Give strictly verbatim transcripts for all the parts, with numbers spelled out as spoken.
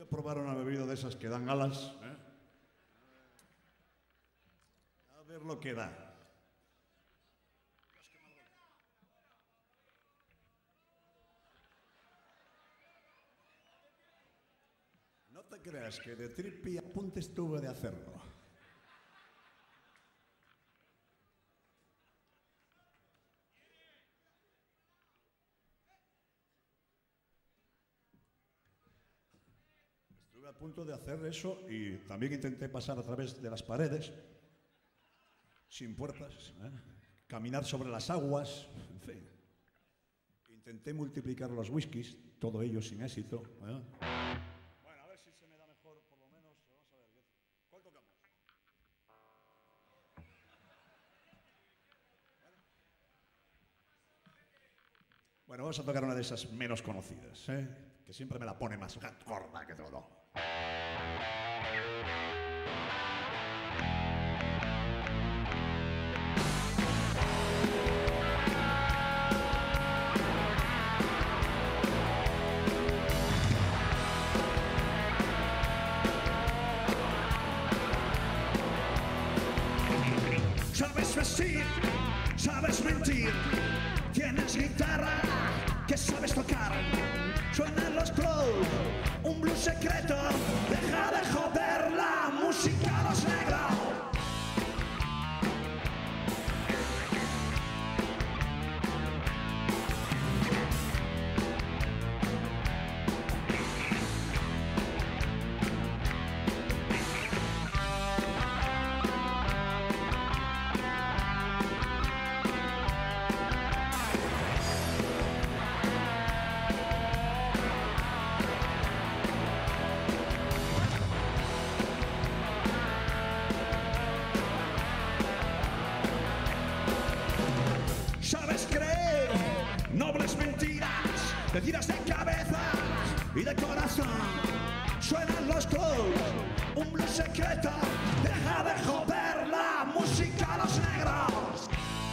Probar una bebida de esas que dan alas, ¿eh? A ver lo que da. No te creas que de tripi a punto estuve de hacerlo. Estuve a punto de hacer eso y también intenté pasar a través de las paredes, sin puertas, ¿eh? Caminar sobre las aguas, en fin. Intenté multiplicar los whiskies, todo ello sin éxito, ¿eh? Bueno, a ver si se me da mejor, por lo menos. Vamos a ver, ¿cuál tocamos? Bueno, vamos a tocar una de esas menos conocidas, ¿eh? Que siempre me la pone más gorda que todo. Sabes vestir, sabes mentir, tienes guitarra que sabes tocar, suenan los Claws, un blues secreto, deja de joder la música a los negros. Sabes creer nobles mentiras, te tiras de cabeza y de corazón. Suenan los Claws, un blues secreto, deja de joder la música a los negros.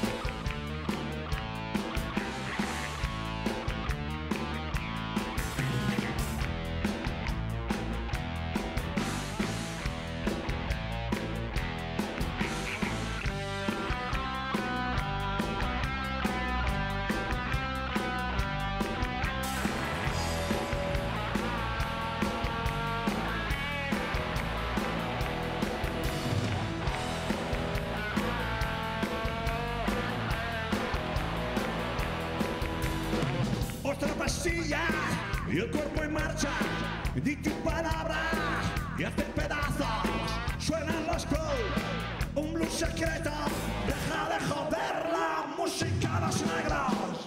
Otra pastilla y el cuerpo en marcha, di tu palabra y hace pedazos. Suenan los Claws, un blues secreto, deja de joder la música a los negros.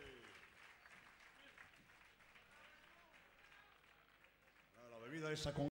La bebida esa con